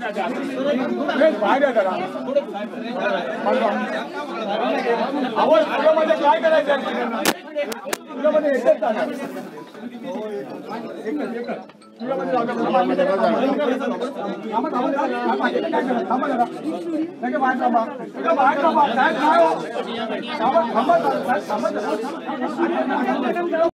बाहेर या जरा आवाज तुझ्यामध्ये काय करायचं तुझ्यामध्ये येतच जाणार थांबा